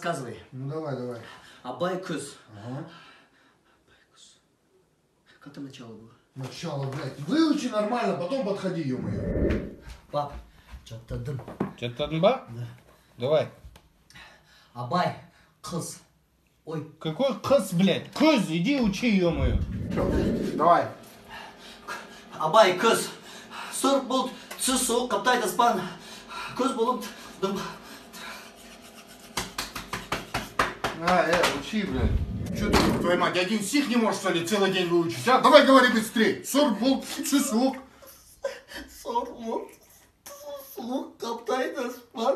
рассказывай. Ну давай, давай. Абай кыз. Ага. Как там начало было? Начало, блядь. Выучи нормально, потом подходи, ё-моё. Пап, что-то дым. Что-то ба? Да. Давай. Абай кыз. Ой. Какой кыз, блядь? Кыз, иди учи, ё-моё. Давай. Абай кыз. Сыр бұлт, түсі суық, қаптайды аспан. Көз болып дым. Учи, блядь. Что ты, твоя мать, один стих не можешь, что ли, целый день выучить, а? Давай говори быстрее. Сор-бул, сысук. Сыр бұлт, суық, қаптайды аспан.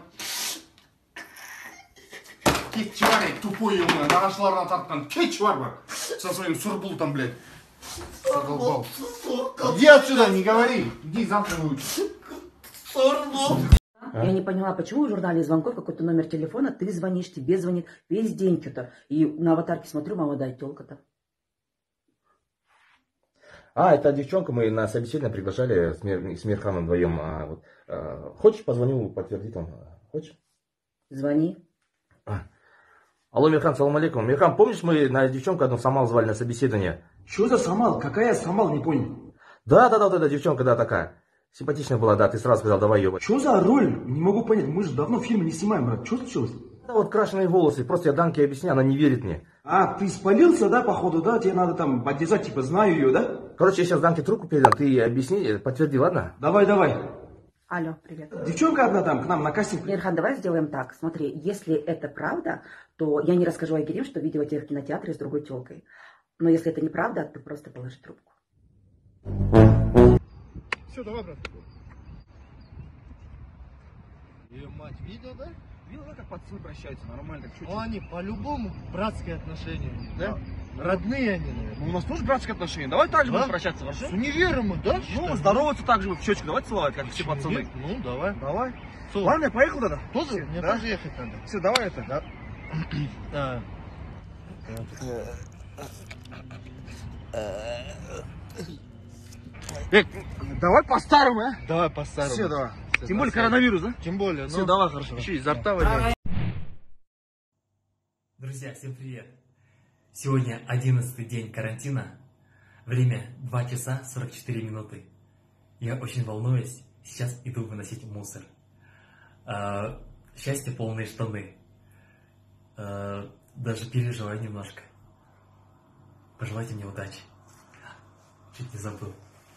Кетчи бар, тупой, ё-моё, нағашыларына тартқан. Кетчи бар бар. Со своим сурбултом, блядь. Задолбал. Иди отсюда, не говори. Иди завтра выучи. Я не поняла, почему в журнале звонков какой-то номер телефона, ты звонишь, тебе звонит весь день что-то. И на аватарке смотрю, молодая тёлка-то. Это девчонка, мы на собеседование приглашали с Мирханом вдвоем. Хочешь, позвоню, подтвердит он. Хочешь? Звони. Алло, Мирхан, салам алейкум. Мирхан, помнишь, мы на девчонку одну Самал звали на собеседование? Что за Самал? Какая Самал, не понял. Да, вот эта девчонка, да, такая. Симпатичная была, да, ты сразу сказал, давай ее. Что за роль? Не могу понять, мы же давно фильмы не снимаем, брат. Что случилось? Да вот крашеные волосы, просто я Данке объясняю, она не верит мне. Ты спалился, да, походу, да? Тебе надо там поддержать, типа, знаю ее, да? Короче, я сейчас Данке трубку передам, ты ей объясни, подтверди, ладно? Давай. Алло, привет. Девчонка одна там к нам на кастинг. Мирхан, давай сделаем так. Смотри, если это правда, то я не расскажу Айгерим, что видела тебя в кинотеатре с другой тёлкой. Но если это неправда, ты просто положи трубку. Все, давай, брат. Ее мать видел, да? Видел, как пацаны прощаются, нормально. Они по-любому братские отношения у них, да? Родные они, наверное. У нас тоже братские отношения. Давай так же будем прощаться, С хорошо? универом мы, да? Ну, здороваться так же в щечку, давай целовать, как все пацаны. Ну, давай. Давай. Целуй. Ладно, я поехал тогда. Тоже? Мне Да? тоже ехать надо. Все, давай это. Да. Давай по-старому, а? Давай по-старому. Все, давай. Тем более коронавирус, да? Тем более, Все, давай, хорошо. Еще изо рта возьмем. Друзья, всем привет! Сегодня 11-й день карантина. Время 2 часа 44 минуты. Я очень волнуюсь. Сейчас иду выносить мусор. Счастье полные штаны. Даже переживаю немножко. Пожелайте мне удачи. Чуть не забыл.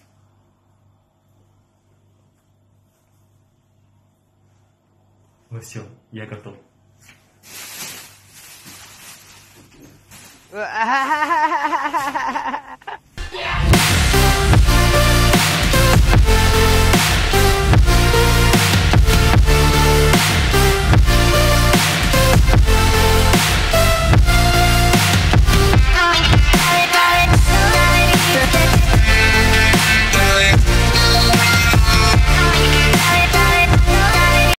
Ну все, я готов. Ha ha ha ha ha ha ha ha!